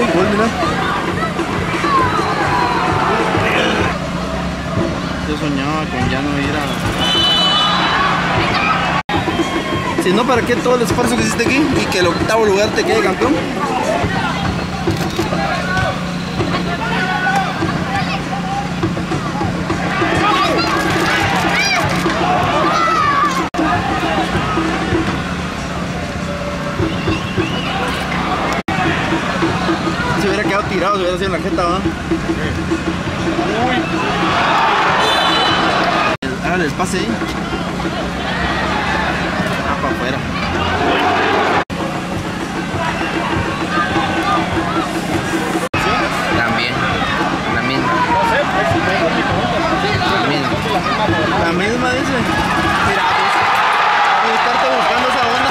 fútbol, mira. Yo soñaba con ya no ir a... Si no, ¿para qué todo el esfuerzo que hiciste aquí y que el octavo lugar te quede campeón? Se hubiera quedado tirado, se hubiera sido en la jeta, ¿va? Hágale el pase ahí. Ah, para afuera. También, la misma. La misma. La misma dice. Mira, pues, estarte buscando esa onda.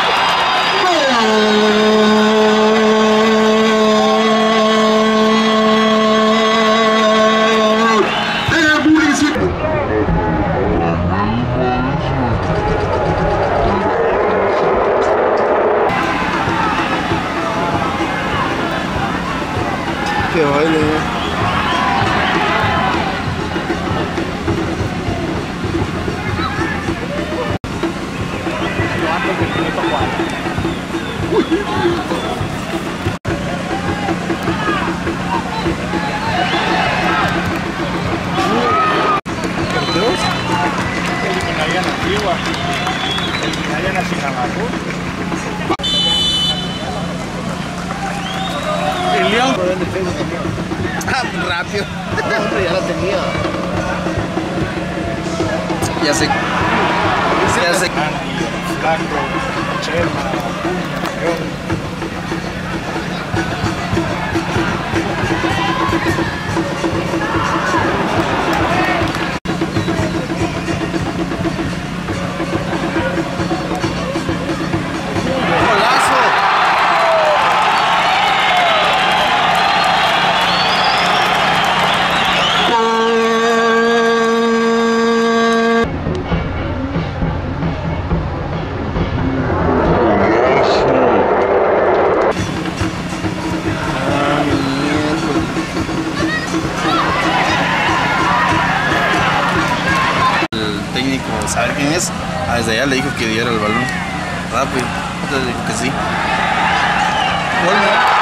Que baile, Eliminarían a Antigua, eliminarían a Sinaloa. El León. Ah, rápido. Hombre, ya la tenía. Ya sé. Ya sé. Flanco, Chema, León. ¿Saber quién es? Ah, desde allá le dijo que diera el balón. Rápido. Entonces dijo que sí. Gol, ¿no?